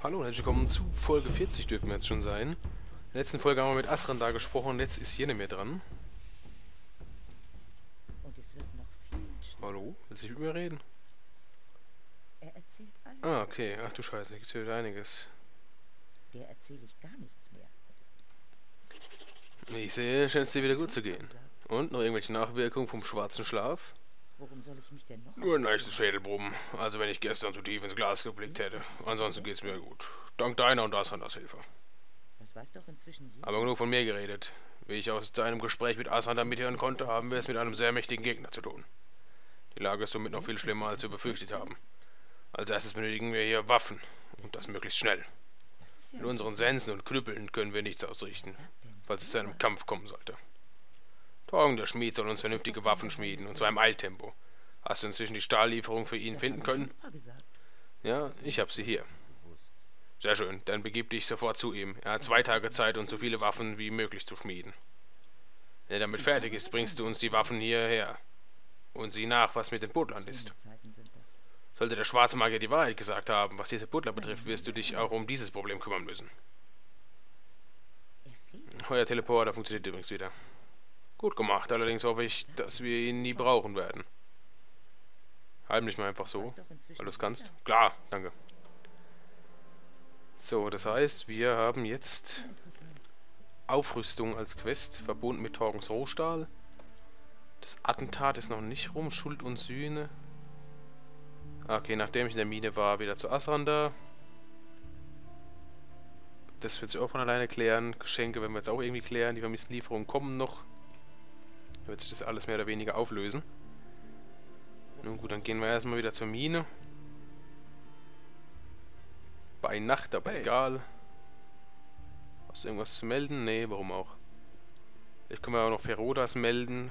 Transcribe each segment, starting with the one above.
Hallo und herzlich willkommen zu Folge 40 dürfen wir jetzt schon sein. In der letzten Folge haben wir mit Asran da gesprochen, jetzt ist hier nicht mehr dran. Und es wird noch viel schlimmer. Hallo? Willst du nicht mit mir reden? Er erzählt alles. Ah, okay. Ach du Scheiße, da gibt's hier wieder einiges. Der erzähle ich gar nichts mehr. Wie ich sehe, scheint es dir wieder gut zu gehen. Und noch irgendwelche Nachwirkungen vom schwarzen Schlaf? Worum soll ich mich denn noch Nur ein leichtes Schädelbrummen, also wenn ich gestern zu tief ins Glas geblickt hätte. Ansonsten geht's mir gut. Dank deiner und Asranders Hilfe. Das weiß doch inzwischen jeder. Aber genug von mir geredet. Wie ich aus deinem Gespräch mit Asrandar mithören konnte, haben wir es mit einem sehr mächtigen Gegner zu tun. Die Lage ist somit noch viel schlimmer, als wir befürchtet haben. Als erstes benötigen wir hier Waffen. Und das möglichst schnell. Das ist ja Mit unseren Sensen und Knüppeln können wir nichts ausrichten, falls es zu einem Kampf kommen sollte. Torgen, der Schmied, soll uns vernünftige Waffen schmieden, und zwar im Eiltempo. Hast du inzwischen die Stahllieferung für ihn finden können? Ja, ich habe sie hier. Sehr schön, dann begib dich sofort zu ihm. Er hat 2 Tage Zeit, und so viele Waffen wie möglich zu schmieden. Wenn er damit fertig ist, bringst du uns die Waffen hierher. Und sieh nach, was mit den Butlern ist. Sollte der Schwarzmagier die Wahrheit gesagt haben, was diese Butler betrifft, wirst du dich auch um dieses Problem kümmern müssen. Euer Teleporter funktioniert übrigens wieder. Gut gemacht, allerdings hoffe ich, dass wir ihn nie brauchen werden. Heimlich mal einfach so, weil du es kannst. Klar, danke. So, das heißt, wir haben jetzt Aufrüstung als Quest, verbunden mit Torgens Rohstahl. Das Attentat ist noch nicht rum, Schuld und Sühne. Okay, nachdem ich in der Mine war, wieder zu Asrandar. Das wird sich auch von alleine klären. Geschenke werden wir jetzt auch irgendwie klären. Die vermissten Lieferungen kommen noch. Dann wird sich das alles mehr oder weniger auflösen. Nun gut, dann gehen wir erstmal wieder zur Mine. Bei Nacht, aber egal. Hast du irgendwas zu melden? Nee, warum auch? Ich kann mir auch noch Ferodas melden.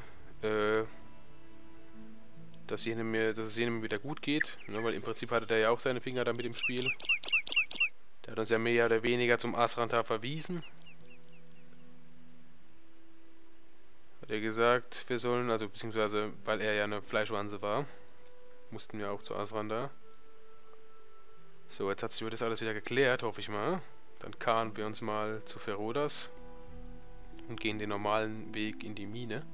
Dass es jenem wieder gut geht. Ne, weil im Prinzip hatte der ja auch seine Finger da mit im Spiel. Der hat uns ja mehr oder weniger zum Asrandar verwiesen. Hat er gesagt, wir sollen, also beziehungsweise, weil er ja eine Fleischwanze war, mussten wir auch zu Asrandar. So, jetzt hat sich das alles wieder geklärt, hoffe ich mal. Dann karren wir uns mal zu Ferodas und gehen den normalen Weg in die Mine.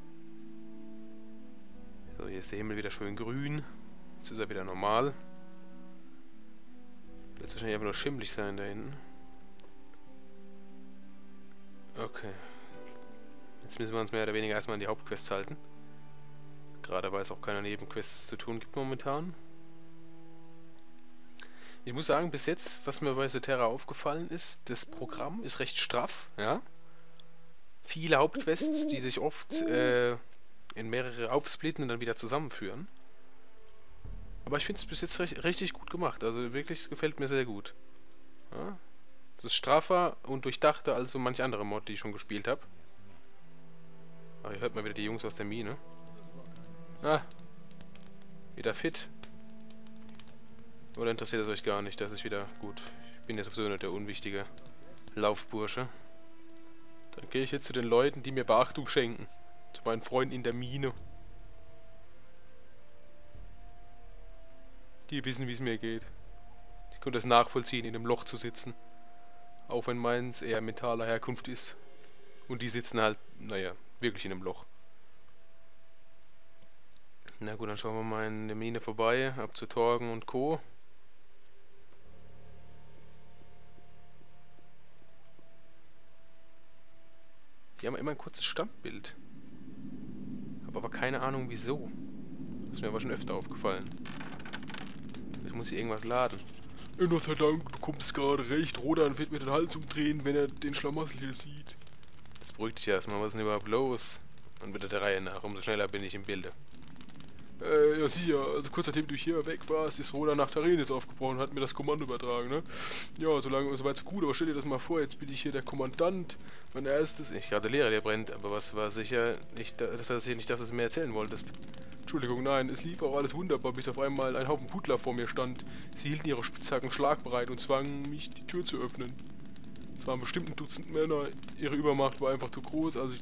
So, hier ist der Himmel wieder schön grün. Jetzt ist er wieder normal. Wird wahrscheinlich einfach nur schimmlig sein da hinten. Okay. Jetzt müssen wir uns mehr oder weniger erstmal an die Hauptquests halten. Gerade weil es auch keine Nebenquests zu tun gibt momentan. Ich muss sagen, bis jetzt, was mir bei Soterra aufgefallen ist, das Programm ist recht straff, ja. Viele Hauptquests, die sich oft in mehrere aufsplitten und dann wieder zusammenführen. Aber ich finde es bis jetzt richtig gut gemacht. Also wirklich, es gefällt mir sehr gut. Ja? Das ist straffer und durchdachter als so manche andere Mod, die ich schon gespielt habe. Ah, hier hört man wieder die Jungs aus der Mine. Ah, wieder fit. Oder interessiert es euch gar nicht? Das ist wieder gut. Ich bin ja sowieso nicht der unwichtige Laufbursche. Dann gehe ich jetzt zu den Leuten, die mir Beachtung schenken. Zu meinen Freunden in der Mine. Die wissen, wie es mir geht. Die können das nachvollziehen, in einem Loch zu sitzen. Auch wenn meins eher mentaler Herkunft ist. Und die sitzen halt, naja, wirklich in einem Loch. Na gut, dann schauen wir mal in der Mine vorbei. Ab zu Torgen und Co. Die haben immer ein kurzes Standbild. Habe aber keine Ahnung wieso. Das ist mir aber schon öfter aufgefallen. Ich muss hier irgendwas laden. Gott sei Dank, du kommst gerade recht. Rodan wird mir den Hals umdrehen, wenn er den Schlamassel hier sieht. Das beruhigt dich erstmal. Was ist denn überhaupt los? Und bitte der Reihe nach. Umso schneller bin ich im Bilde. Ja sicher, also kurz nachdem du hier weg warst, ist Rodan nach Tarenis aufgebrochen und hat mir das Kommando übertragen, ne? Ja, soweit so gut, aber stell dir das mal vor, jetzt bin ich hier der Kommandant. Mein erstes, ich gratuliere, der brennt, aber was war sicher nicht, das war sicher nicht, dass du es mir erzählen wolltest. Entschuldigung, nein, es lief auch alles wunderbar, bis auf einmal ein Haufen Pudler vor mir stand. Sie hielten ihre Spitzhacken schlagbereit und zwangen mich, die Tür zu öffnen. Es waren bestimmt ein Dutzend Männer, ihre Übermacht war einfach zu groß, ich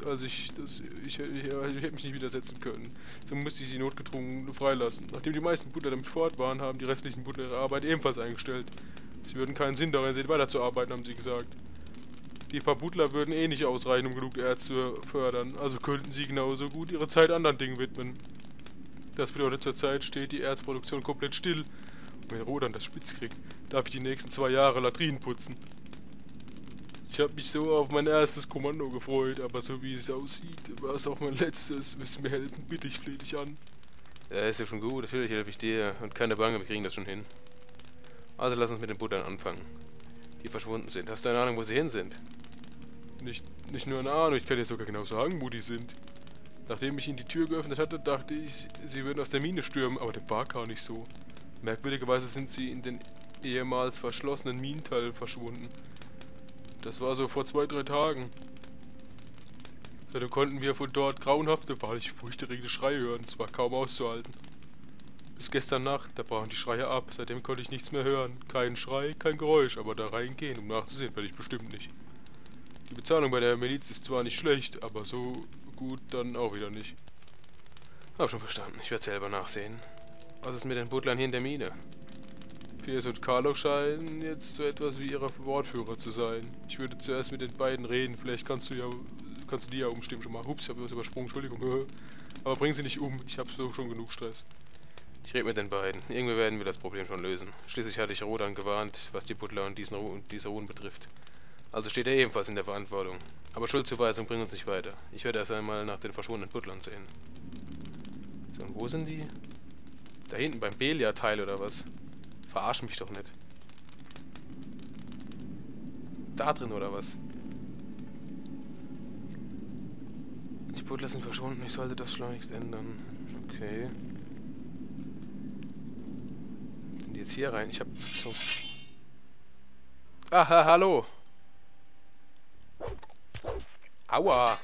hätte mich nicht widersetzen können. So musste ich sie notgedrungen freilassen. Nachdem die meisten Butler damit fort waren, haben die restlichen Butler ihre Arbeit ebenfalls eingestellt. Sie würden keinen Sinn darin sehen, weiterzuarbeiten, haben sie gesagt. Die paar Butler würden eh nicht ausreichen, um genug Erz zu fördern, also könnten sie genauso gut ihre Zeit anderen Dingen widmen. Das bedeutet, zurzeit steht die Erzproduktion komplett still. Und wenn Rodan das spitz kriegt, darf ich die nächsten 2 Jahre Latrinen putzen. Ich habe mich so auf mein erstes Kommando gefreut, aber so wie es aussieht, war es auch mein letztes. Willst du mir helfen? Bitte, ich flehe dich an. Ja, ist ja schon gut, natürlich helfe ich dir. Und keine Bange, wir kriegen das schon hin. Also lass uns mit den Butlern anfangen. Die verschwunden sind. Hast du eine Ahnung, wo sie hin sind? Nicht nur eine Ahnung, ich kann dir sogar genau sagen, wo die sind. Nachdem ich ihnen die Tür geöffnet hatte, dachte ich, sie würden aus der Mine stürmen, aber dem war gar nicht so. Merkwürdigerweise sind sie in den ehemals verschlossenen Minenteil verschwunden. Das war so vor 2-3 Tagen. Seitdem konnten wir von dort grauenhafte, wahrlich furchterregende Schreie hören. Es war kaum auszuhalten. Bis gestern Nacht, da brachen die Schreie ab. Seitdem konnte ich nichts mehr hören. Kein Schrei, kein Geräusch, aber da reingehen, um nachzusehen, werde ich bestimmt nicht. Die Bezahlung bei der Miliz ist zwar nicht schlecht, aber so gut dann auch wieder nicht. Hab schon verstanden, ich werde selber nachsehen. Was ist mit den Butlern hier in der Mine? Piers und Karlock scheinen jetzt so etwas wie ihre Wortführer zu sein. Ich würde zuerst mit den beiden reden, vielleicht kannst du die ja umstimmen schon mal. Hups, ich habe was übersprungen, Entschuldigung. Aber bring sie nicht um, ich habe so schon genug Stress. Ich rede mit den beiden. Irgendwie werden wir das Problem schon lösen. Schließlich hatte ich Rodan gewarnt, was die Butler und diese Ruhen betrifft. Also steht er ebenfalls in der Verantwortung. Aber Schuldzuweisung bringt uns nicht weiter. Ich werde erst einmal nach den verschwundenen Butlern sehen. So, und wo sind die? Da hinten beim Belia-Teil oder was? Verarsch mich doch nicht. Da drin oder was? Die Butler sind verschwunden, ich sollte das schleunigst ändern. Okay. Sind die jetzt hier rein? Ich hab so... Aha, hallo! Aua!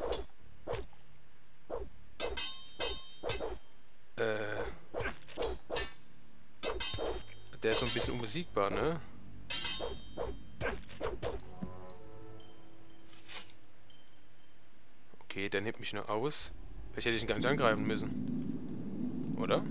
Der ist so ein bisschen unbesiegbar, ne? Okay, der nimmt mich nur aus. Vielleicht hätte ich ihn gar nicht angreifen müssen. Oder?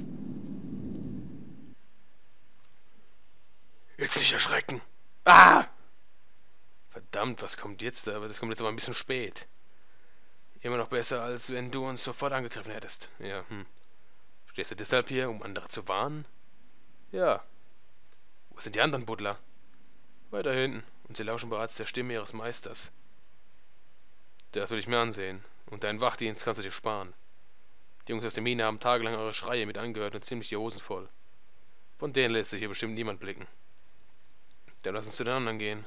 Jetzt nicht erschrecken! Ah! Verdammt, was kommt jetzt da? Aber das kommt jetzt aber ein bisschen spät. Immer noch besser, als wenn du uns sofort angegriffen hättest. Ja, Stehst du deshalb hier, um andere zu warnen? Ja. Wo sind die anderen Butler? Weiter hinten. Und sie lauschen bereits der Stimme ihres Meisters. Das will ich mir ansehen. Und deinen Wachdienst kannst du dir sparen. Die Jungs aus der Mine haben tagelang eure Schreie mit angehört und ziemlich die Hosen voll. Von denen lässt sich hier bestimmt niemand blicken. Dann lass uns zu den anderen gehen.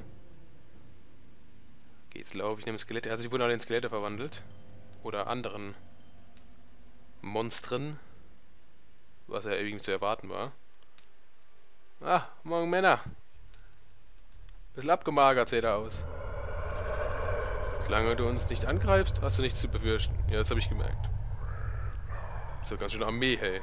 Geht's lauf, ich nehme Skelette. Also die wurden alle in Skelette verwandelt. Oder anderen Monstren. Was ja irgendwie zu erwarten war. Ah, morgen Männer. Bisschen abgemagert seht er aus. Solange du uns nicht angreifst, hast du nichts zu befürchten. Ja, das habe ich gemerkt. So ganz schön Armee, hey.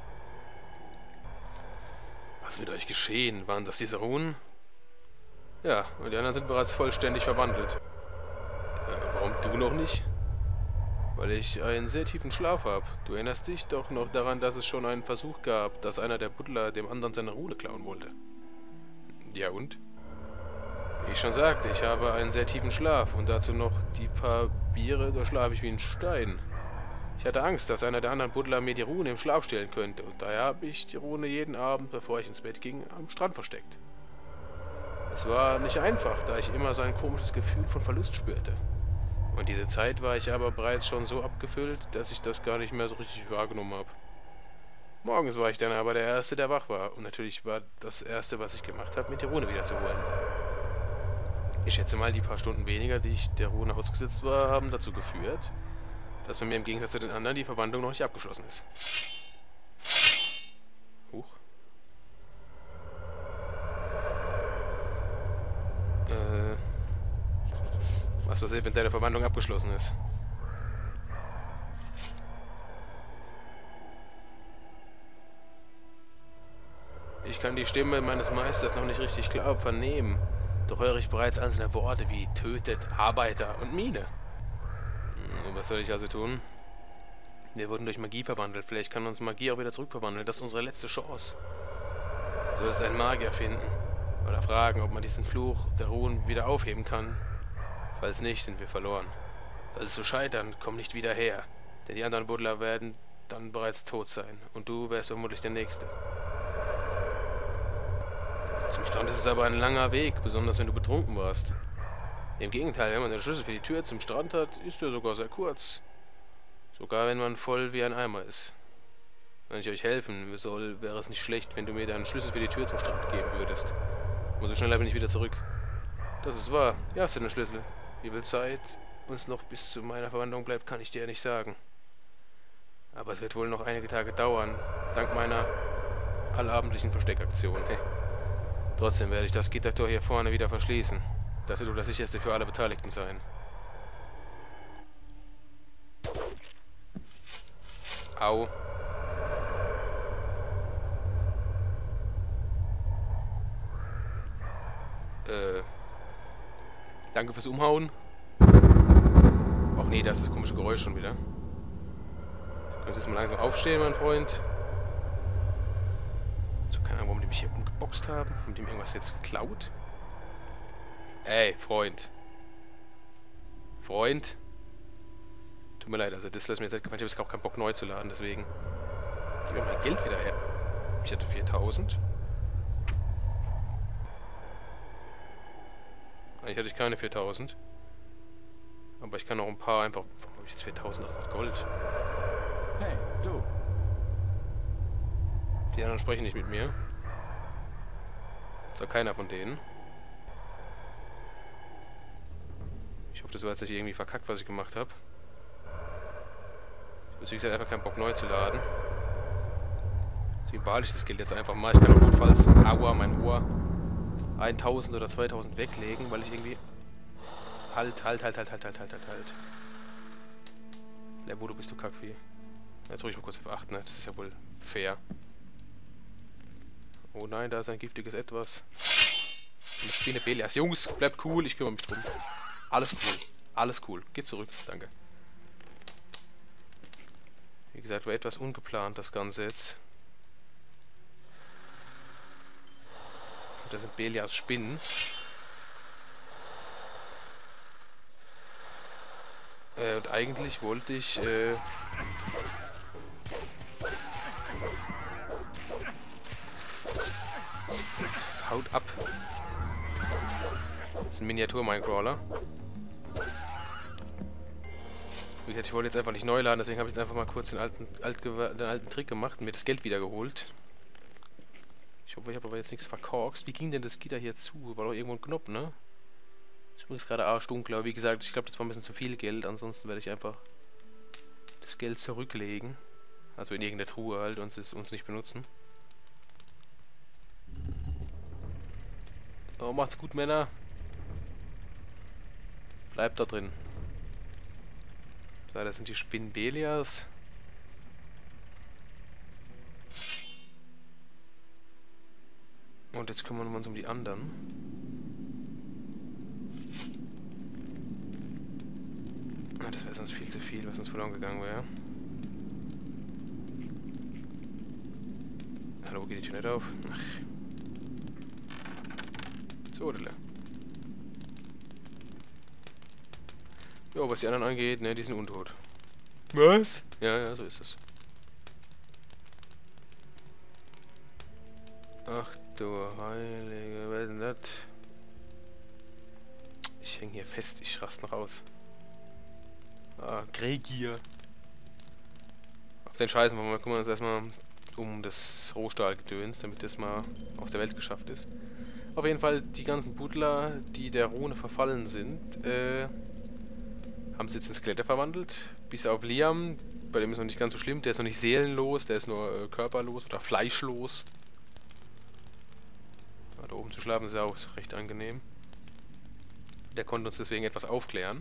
Was ist mit euch geschehen? Waren das diese Runen? Ja, und die anderen sind bereits vollständig verwandelt. Warum du noch nicht? Weil ich einen sehr tiefen Schlaf habe. Du erinnerst dich doch noch daran, dass es schon einen Versuch gab, dass einer der Butler dem anderen seine Rune klauen wollte. Ja und? Wie ich schon sagte, ich habe einen sehr tiefen Schlaf und dazu noch die paar Biere, da schlafe ich wie ein Stein. Ich hatte Angst, dass einer der anderen Butler mir die Rune im Schlaf stehlen könnte und daher habe ich die Rune jeden Abend, bevor ich ins Bett ging, am Strand versteckt. Es war nicht einfach, da ich immer so ein komisches Gefühl von Verlust spürte. Und diese Zeit war ich aber bereits schon so abgefüllt, dass ich das gar nicht mehr so richtig wahrgenommen habe. Morgens war ich dann aber der Erste, der wach war. Und natürlich war das Erste, was ich gemacht habe, mir die Rune wiederzuholen. Ich schätze mal, die paar Stunden weniger, die ich der Rune ausgesetzt war, haben dazu geführt, dass bei mir im Gegensatz zu den anderen die Verwandlung noch nicht abgeschlossen ist. Huch. Was passiert, wenn deine Verwandlung abgeschlossen ist? Ich kann die Stimme meines Meisters noch nicht richtig klar vernehmen. Doch höre ich bereits einzelne Worte wie tötet, Arbeiter und Mine. Was soll ich also tun? Wir wurden durch Magie verwandelt. Vielleicht kann uns Magie auch wieder zurückverwandeln. Das ist unsere letzte Chance. Du solltest einen Magier finden. Oder fragen, ob man diesen Fluch der Ruhen wieder aufheben kann. Falls nicht, sind wir verloren. Solltest du scheitern, komm nicht wieder her. Denn die anderen Buddler werden dann bereits tot sein. Und du wärst vermutlich der Nächste. Zum Strand ist es aber ein langer Weg, besonders wenn du betrunken warst. Im Gegenteil, wenn man den Schlüssel für die Tür zum Strand hat, ist er sogar sehr kurz. Sogar wenn man voll wie ein Eimer ist. Wenn ich euch helfen soll, wäre es nicht schlecht, wenn du mir deinen Schlüssel für die Tür zum Strand geben würdest. Und so schnell bin ich wieder zurück. Das ist wahr. Ja, hast du den Schlüssel. Wie viel Zeit uns noch bis zu meiner Verwandlung bleibt, kann ich dir nicht sagen. Aber es wird wohl noch einige Tage dauern, dank meiner allabendlichen Versteckaktion. Hey. Trotzdem werde ich das Gittertor hier vorne wieder verschließen. Das wird wohl das sicherste für alle Beteiligten sein. Au. Danke fürs Umhauen. Ach nee, das ist das komische Geräusch schon wieder. Du könntest jetzt mal langsam aufstehen, mein Freund. So, keine Ahnung, warum die mich hier umgeboxt haben. Haben die mir irgendwas jetzt geklaut? Ey, Freund. Freund. Tut mir leid, also das lässt mir jetzt gefallen. Ich habe jetzt auch keinen Bock neu zu laden, deswegen. Gib mir mein Geld wieder her. Ich hatte 4000. Eigentlich hatte ich keine 4000. Aber ich kann noch ein paar einfach... Warum habe ich jetzt 4800 Gold? Hey, du. Die anderen sprechen nicht mit mir. So, keiner von denen. Ich hoffe, das war jetzt nicht irgendwie verkackt, was ich gemacht habe. Ich habe, wie gesagt, einfach keinen Bock neu zu laden. Deswegen behalte ich das Geld jetzt einfach mal. Ich kann auch notfalls, aua, mein Ohr, 1000 oder 2000 weglegen, weil ich irgendwie... Halt. Lebo, du bist du Kackvieh. Jetzt drücke ich mal kurz auf 8, ne? Das ist ja wohl fair. Oh nein, da ist ein giftiges Etwas. Eine Spinne Belias. Jungs, bleibt cool, ich kümmere mich drum. Alles cool. Alles cool. Geht zurück, danke. Wie gesagt, war etwas ungeplant, das Ganze jetzt. Das sind Belias Spinnen. Und eigentlich wollte ich... Haut ab. Das ist ein Miniatur-Minecrawler. Wie gesagt, ich wollte jetzt einfach nicht neu laden, deswegen habe ich jetzt einfach mal kurz den alten Trick gemacht und mir das Geld wieder geholt. Ich hoffe, ich habe aber jetzt nichts verkorkst. Wie ging denn das Gitter hier zu? War doch irgendwo ein Knopf, ne? Ist übrigens gerade arschdunkel, aber wie gesagt, ich glaube, das war ein bisschen zu viel Geld. Ansonsten werde ich einfach das Geld zurücklegen. Also in irgendeine Truhe halt und es uns nicht benutzen. Oh, macht's gut, Männer. Bleibt da drin. Da, das sind die Spinnen Belias. Und jetzt kümmern wir uns um die anderen. Das wäre sonst viel zu viel, was uns verloren gegangen wäre. Hallo, wo geht die Tür nicht auf? Ach. So, Dille. Jo, was die anderen angeht, ne, die sind untot. Was? Ja, so ist es. Ach du Heilige, wer ist denn das? Ich hänge hier fest, ich raste noch aus. Ah, Gregier. Auf den Scheißen wollen wir kümmern uns erstmal um das Rohstahlgedöns, damit das mal aus der Welt geschafft ist. Auf jeden Fall, die ganzen Buddler, die der Rune verfallen sind, haben sich jetzt in Skelette verwandelt. Bis auf Liam, bei dem ist noch nicht ganz so schlimm, der ist noch nicht seelenlos, der ist nur körperlos oder fleischlos. Ja, da oben zu schlafen ist ja auch recht angenehm. Der konnte uns deswegen etwas aufklären.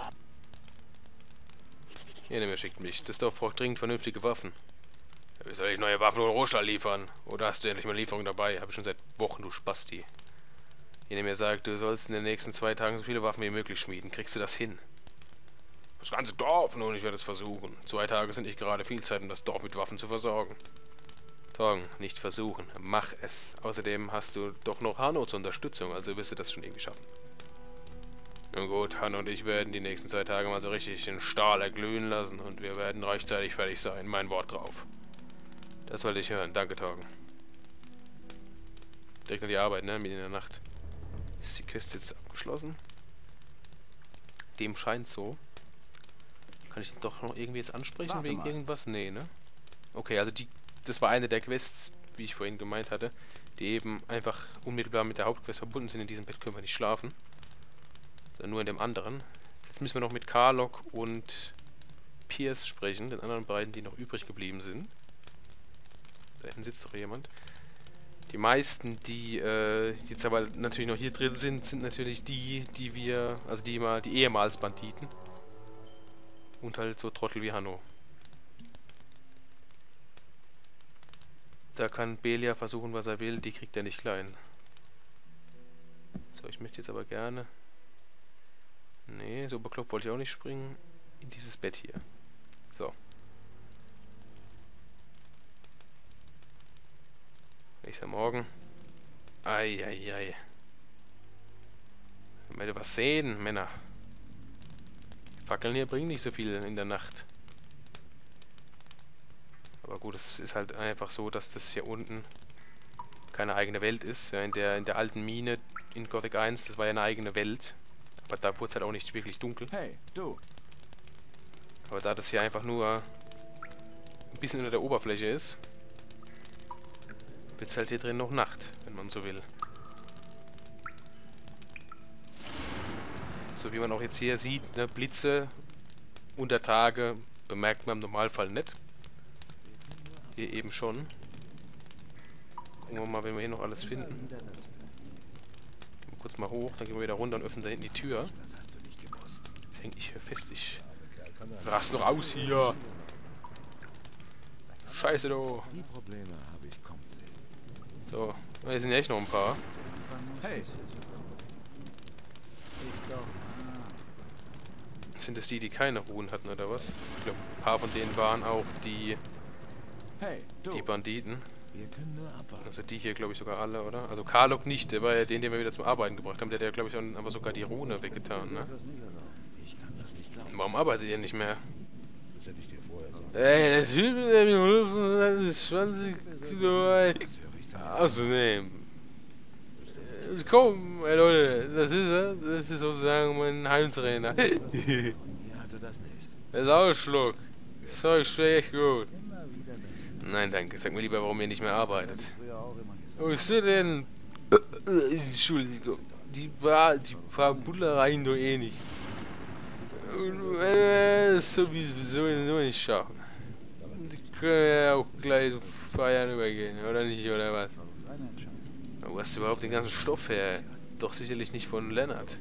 Hier, wer schickt mich. Das Dorf braucht dringend vernünftige Waffen. Ja, wie soll ich neue Waffen und Rohstahl liefern? Oder hast du endlich mal Lieferung dabei? Habe ich schon seit Wochen, du Spasti. Jene mir sagt, du sollst in den nächsten 2 Tagen so viele Waffen wie möglich schmieden. Kriegst du das hin? Das ganze Dorf? Nun, ich werde es versuchen. 2 Tage sind nicht gerade viel Zeit, um das Dorf mit Waffen zu versorgen. Torgen, nicht versuchen. Mach es. Außerdem hast du doch noch Hanno zur Unterstützung, also wirst du das schon irgendwie schaffen. Nun gut, Hanno und ich werden die nächsten 2 Tage mal so richtig den Stahl erglühen lassen und wir werden rechtzeitig fertig sein. Mein Wort drauf. Das wollte ich hören. Danke, Torgen. Direkt an die Arbeit, ne? Mitten in der Nacht. Ist die Kiste jetzt abgeschlossen? Dem scheint so. Kann ich doch noch irgendwie jetzt ansprechen Warte wegen mal. irgendwas? Nee, ne? Okay, also das war eine der Quests, wie ich vorhin gemeint hatte, die eben einfach unmittelbar mit der Hauptquest verbunden sind. In diesem Bett können wir nicht schlafen. Sondern nur in dem anderen. Jetzt müssen wir noch mit Karlok und Pierce sprechen, den anderen beiden, die noch übrig geblieben sind. Da hinten sitzt doch jemand. Die meisten, die jetzt aber natürlich noch hier drin sind, sind natürlich die wir, also die ehemals Banditen. Und halt so Trottel wie Hanno. Da kann Belia versuchen, was er will, die kriegt er nicht klein. So, ich möchte jetzt aber gerne... Nee, so bekloppt wollte ich auch nicht springen. In dieses Bett hier. So. Nächster Morgen. Eieiei. Wir werden was sehen, Männer. Fackeln hier bringen nicht so viel in der Nacht. Aber gut, es ist halt einfach so, dass das hier unten keine eigene Welt ist. Ja, in der alten Mine in Gothic 1, das war ja eine eigene Welt. Aber da wurde es halt auch nicht wirklich dunkel. Hey, du. Aber da das hier einfach nur ein bisschen unter der Oberfläche ist, wird es halt hier drin noch Nacht, wenn man so will. So wie man auch jetzt hier sieht, ne, Blitze unter Tage bemerkt man im Normalfall nicht. Hier eben schon. Gucken wir mal, wenn wir hier noch alles finden. Gehen wir kurz mal hoch, dann gehen wir wieder runter und öffnen da hinten die Tür. Jetzt hänge ich hier fest, ich rast noch aus hier. Scheiße, du. Die Probleme habe ich komplett. So, hier sind ja echt noch ein paar. Hey. Sind das die keine Ruhen hatten oder was? Ich glaube, ein paar von denen waren auch die Hey, du. Banditen. Wir können nur abwarten. Also die hier, glaube ich, sogar alle, oder? Also Karlok nicht, der war ja den wir wieder zum Arbeiten gebracht haben. Der hat ja, glaube ich, aber sogar die Rune weggetan, ne? Ich kann das nicht glauben. Warum arbeitet ihr nicht mehr? Das hätte ich dir vorher sagen. Ey, der Typ, der mir geholfen hat, ist 20 Kilo, ey. Das höre ich dann. Achso, nee. Komm, ey Leute, das ist sozusagen mein Heimtrainer. Hier hatte das nicht. Das ist auch ein Schluck. Das Zeug schmeckt echt gut. Nein, danke. Sag mir lieber, warum ihr nicht mehr arbeitet. Wo ist du denn? Entschuldigung. Die paar Bullereien doch eh nicht. Sowieso nicht schaffen. Die können ja auch gleich feiern übergehen, oder nicht, oder was? Wo hast du überhaupt den ganzen Stoff her? Doch sicherlich nicht von Lennart.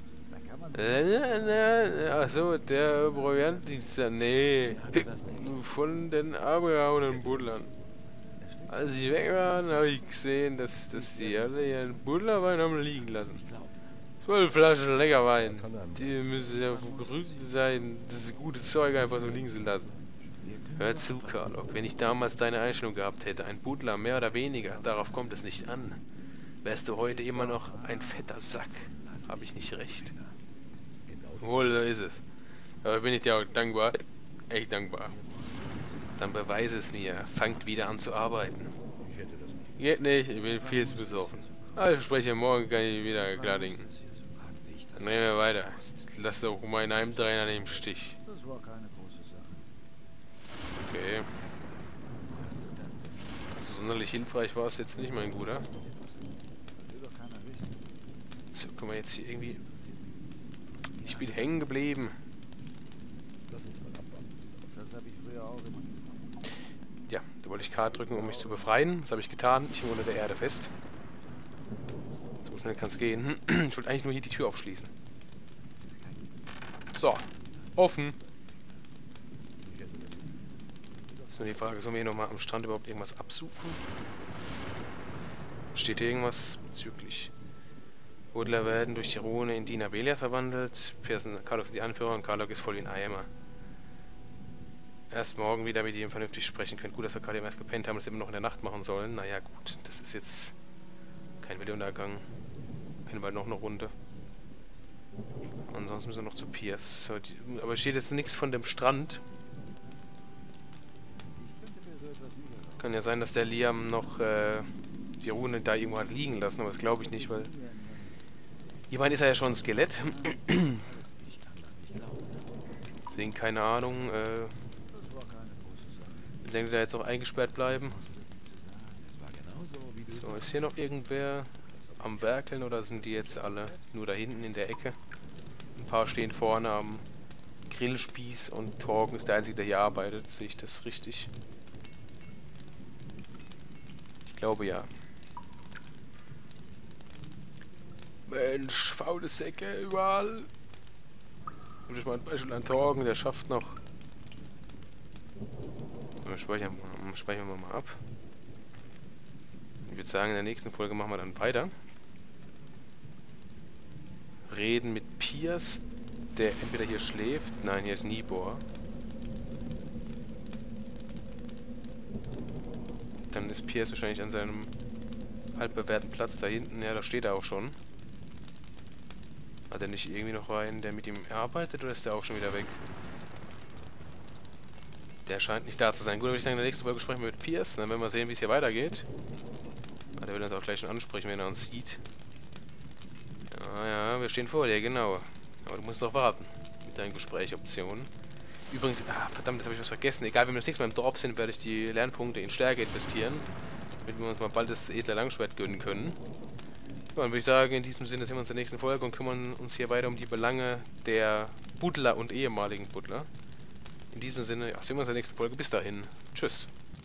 Achso, der Proviantdienst, nee. Von den abgehauenen Buddlern. Als sie weg waren, habe ich gesehen, dass die alle ihren Buddlerwein haben liegen lassen. 12 Flaschen Leckerwein. Die müssen ja verrückt sein, das gute Zeug einfach so liegen zu lassen. Hör zu, Karlok, wenn ich damals deine Einstellung gehabt hätte, ein Buddler mehr oder weniger, darauf kommt es nicht an. Wärst du heute immer noch ein fetter Sack. Habe ich nicht recht. Wohl, so ist es. Aber bin ich dir auch dankbar. Echt dankbar. Dann beweise es mir. Fangt wieder an zu arbeiten. Geht nicht, ich bin viel zu besoffen. Aber ich verspreche, morgen kann ich wieder klar denken. Dann reden wir weiter. Lass doch meinen Heimtrainer nicht im Stich. Das war keine große Sache. Okay. Also sonderlich hilfreich war es jetzt nicht, mein Guter. Das will doch keiner wissen. So, können wir jetzt hier irgendwie... Ich bin hängen geblieben. Lass uns mal abwarten. Das habe ich früher auch immer gemacht. Ja, da wollte ich K drücken, um mich zu befreien. Das habe ich getan. Ich hing unter der Erde fest. So schnell kann es gehen. Ich wollte eigentlich nur hier die Tür aufschließen. So, offen. Ist nur die Frage, sollen wir hier nochmal am Strand überhaupt irgendwas absuchen? Steht hier irgendwas bezüglich... Buddler werden durch die Rune in Diener Belias verwandelt. Karlok ist die Anführer und Karlok ist voll wie ein Eimer. erst morgen wieder mit ihm vernünftig sprechen können. Gut, dass wir gerade eben erst gepennt haben, das immer noch in der Nacht machen sollen. Naja, gut, das ist jetzt kein Weltuntergang. Pennen bald noch eine Runde. Ansonsten müssen wir noch zu Piers. So, aber steht jetzt nichts von dem Strand. Kann ja sein, dass der Liam noch die Rune da irgendwo hat liegen lassen, aber das glaube ich nicht, weil... Ich meine, ist er ja schon ein Skelett. Deswegen keine Ahnung, wie lange die da jetzt noch eingesperrt bleiben. So, ist hier noch irgendwer am Werkeln oder sind die jetzt alle nur da hinten in der Ecke? Ein paar stehen vorne am Grillspieß und Torgen ist der Einzige, der hier arbeitet. Sehe ich das richtig? Ich glaube ja. Mensch, faule Säcke überall. Und ich mal ein Beispiel an Torgen, der schafft noch. Speichern wir mal ab. Ich würde sagen, in der nächsten Folge machen wir dann weiter. Reden mit Piers, der entweder hier schläft. Nein, hier ist Nibor. Dann ist Piers wahrscheinlich an seinem halbbewährten Platz da hinten. Ja, da steht er auch schon. Hat er nicht irgendwie noch einen, der mit ihm arbeitet, oder ist der auch schon wieder weg? Der scheint nicht da zu sein. Gut, dann würde ich sagen, in der nächsten Folge sprechen wir mit Piers. Dann werden wir sehen, wie es hier weitergeht. Ah, der will uns auch gleich schon ansprechen, wenn er uns sieht. Ja, wir stehen vor dir, genau. Aber du musst noch warten mit deinen Gesprächsoptionen. Übrigens, verdammt, jetzt habe ich was vergessen. Egal, wenn wir das nächste Mal im Dorf sind, werde ich die Lernpunkte in Stärke investieren. Damit wir uns mal bald das edle Langschwert gönnen können. Ja, dann würde ich sagen, in diesem Sinne sehen wir uns in der nächsten Folge und kümmern uns hier weiter um die Belange der Buddler und ehemaligen Buddler. In diesem Sinne, ja, sehen wir uns in der nächsten Folge. Bis dahin. Tschüss.